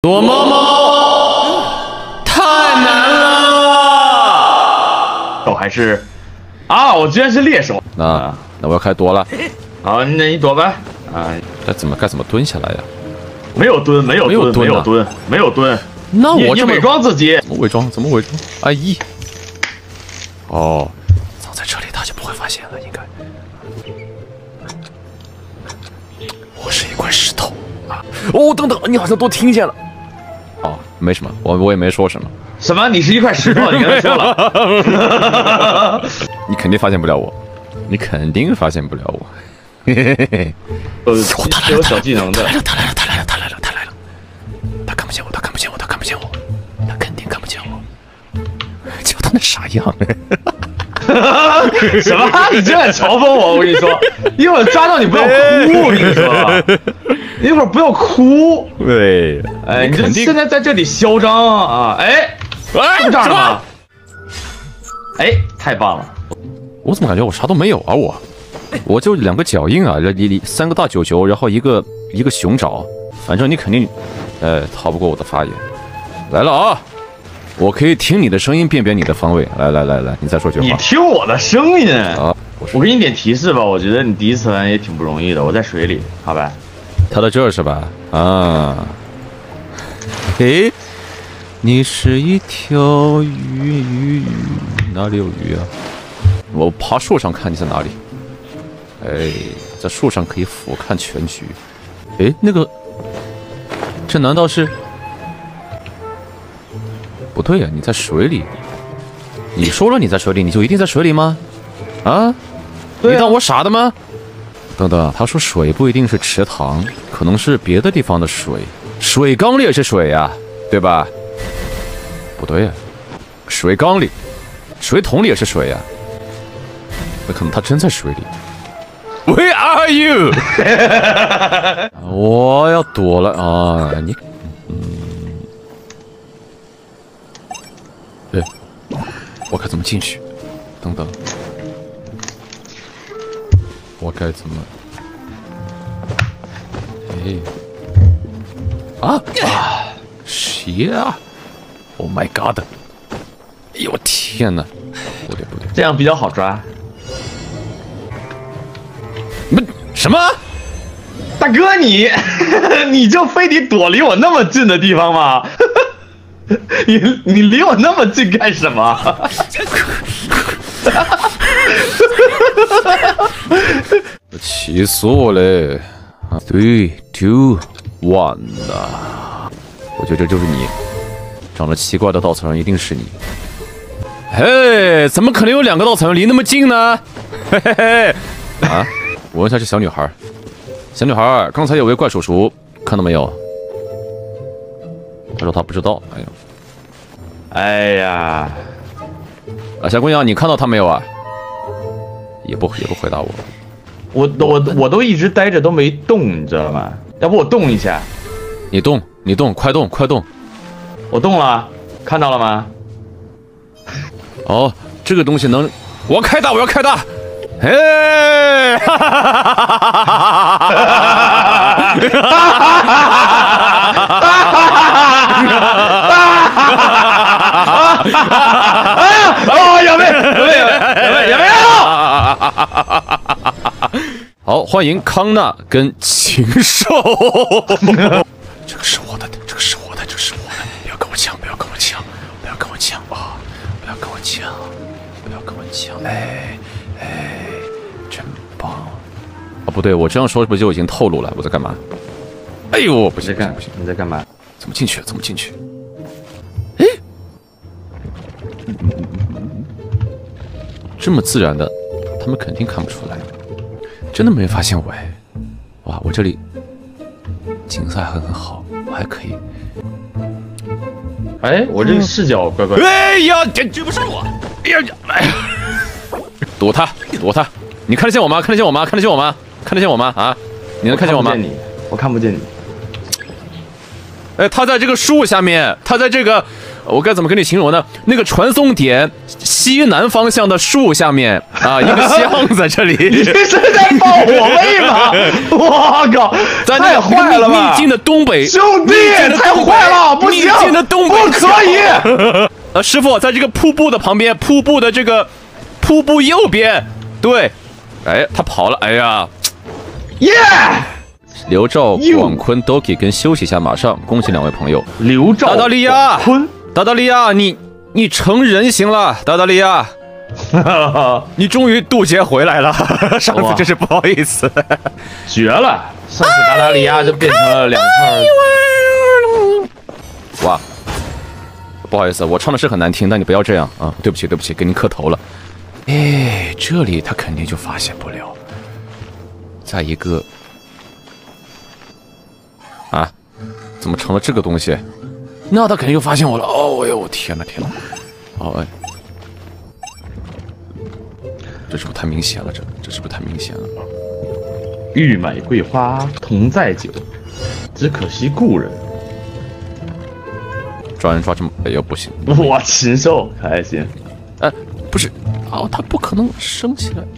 躲猫猫太难了。 我还是啊，我居然是猎手。 那我要开躲了。 好，那你躲吧。啊， 该怎么蹲下来呀？ 没有蹲，没有蹲，没有蹲，没有蹲。 那我你伪装自己。 怎么伪装？怎么伪装？哎咦！哦，藏在这里他就不会发现了，应该。我是一块石头啊！哦，等等，你好像都听见了。哦，没什么，我也没说什么。 什么？你是一块石头？你刚才说了。 你肯定发现不了我，你肯定发现不了我。嘿嘿嘿嘿。 是有小技能的。 他来了！他看不见我，他肯定看不见我。就他那傻样。 什么？你这样嘲讽我？我跟你说，一会儿抓到你不要哭。我跟你说，一会儿不要哭。 对， 哎，你这现在在这里嚣张啊！哎，这不这儿了吗？哎，太棒了！ 我怎么感觉我啥都没有啊？我就2个脚印啊，3个大九球，然后一个熊爪，反正你肯定，逃不过我的法眼。来了啊！我可以听你的声音辨别你的方位。来，你再说句话。 你听我的声音啊！ 我给你点提示吧，我觉得你第一次玩也挺不容易的。我在水里，好吧？ 他在这儿是吧？啊，嘿，你是一条鱼，哪里有鱼啊？我爬树上看你在哪里。哎，在树上可以俯瞰全局。哎，那个，这难道是？不对呀，你在水里。你说了你在水里，你就一定在水里吗？啊？你当我傻的吗？等等，他说水不一定是池塘，可能是别的地方的水。水缸里也是水呀，对吧？不对呀，水缸里、水桶里也是水呀。那可能他真在水里。Where are you？ 我要躲了啊！你，对，我该怎么进去？等等，我该怎么？哎，谁啊 ？Oh my god！ 哎呦我天哪！不对， 这样比较好抓。 什么？ 大哥你就非得躲离我那么近的地方吗？你离我那么近干什么？ 气死我了！3、2、1啊！我觉得这就是你，长得奇怪的稻草人一定是你。嘿，怎么可能有2个稻草人离那么近呢？嘿嘿嘿！啊！我问一下这小女孩，刚才有位怪叔叔，看到没有？她说她不知道。 哎呀， 啊，小姑娘，你看到他没有啊？也不回答我。 我都一直待着都没动，你知道吗？要不我动一下？ 你动，快动！ 我动了，看到了吗？ 哦，这个东西能，我要开大！哎！哈哈哈哦，有没有？ 好，欢迎康纳跟禽兽。这个是我的，不要跟我抢！哎，真棒！啊，不对，我这样说不就已经透露了我在干嘛？哎呦，不行， 你在干嘛？ 怎么进去？哎，这么自然的，他们肯定看不出来，真的没人发现我哎！哇，我这里景色还很好，我还可以。 哎，我这个视角怪怪。 哎呀，这不是我！哎呀，躲他！你看得见我吗？啊？你能看见我吗？ 我看不见你。 哎，他在这个树下面，他在这个我该怎么跟你形容呢？那个传送点西南方向的树下面啊，一个箱在这里。 你这是在报我位吗？我靠， 在那个太坏了吧！ 秘境的东北， 兄弟，太坏了，不行， 秘境的东北不可以。 师傅，在这个瀑布的旁边，瀑布的这个瀑布右边，对，哎，他跑了，哎呀， 耶！ 刘兆、广坤、Doki 跟休息一下，马上恭喜两位朋友。 刘兆、 达达利亚、 坤、 达达利亚，你成人形了，达达利亚，你终于渡劫回来了，上次真是不好意思， 绝了！上次达达利亚就变成了2块。 哇，不好意思，我唱的是很难听，但你不要这样啊！对不起，对不起，给您磕头了。哎，这里他肯定就发现不了。再一个。啊，怎么成了这个东西？那他肯定就发现我了。哦，哎呦，天哪，天哪！哦，哎，这是不是太明显了？这是不是太明显了？ 欲买桂花同载酒，只可惜故人。 抓人抓这么，哎呦不行！ 哇，禽兽开心。 哎，不是，哦，他不可能升起来。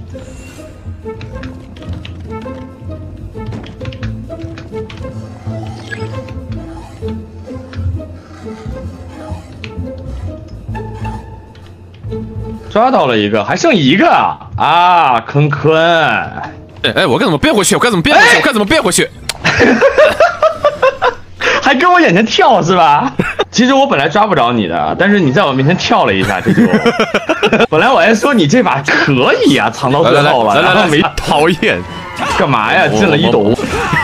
抓到了一个，还剩一个啊！坤坤， 哎，我该怎么变回去？我该怎么变回去？我该怎么变回去？ 还跟我眼前跳是吧？其实我本来抓不着你的，但是你在我面前跳了一下，这就。本来我还说你这把可以啊，藏到最后了，然后没讨厌， 干嘛呀？进了一斗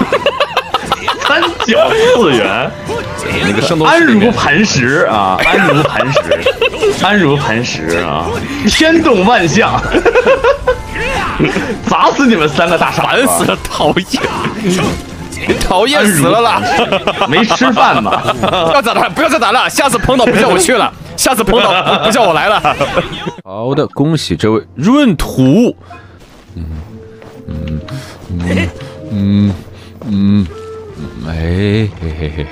，394元。 那个圣斗安如磐石啊，安如磐石，安如磐石啊，天动万象，砸死你们3个大傻子！ 烦死了，讨厌，讨厌死了啦！ 没吃饭吧？ 不要再打了，不要再打了，下次碰到不叫我去了，下次碰到不叫我来了。好的，恭喜这位闰土。哎嘿嘿嘿。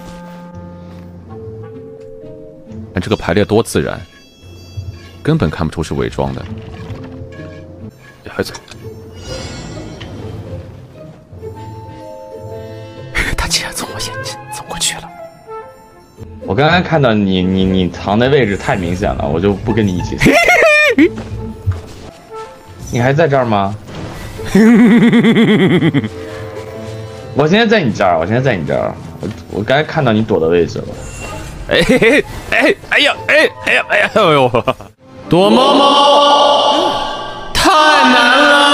看这个排列多自然，根本看不出是伪装的。孩子，他竟然从我眼前走过去了。 我刚刚看到你藏的位置太明显了，我就不跟你一起。你还在这儿吗？我现在在你这儿，我现在在你这儿。我刚才看到你躲的位置了。 哎嘿嘿，哎呀，哎呦，躲猫猫太难了。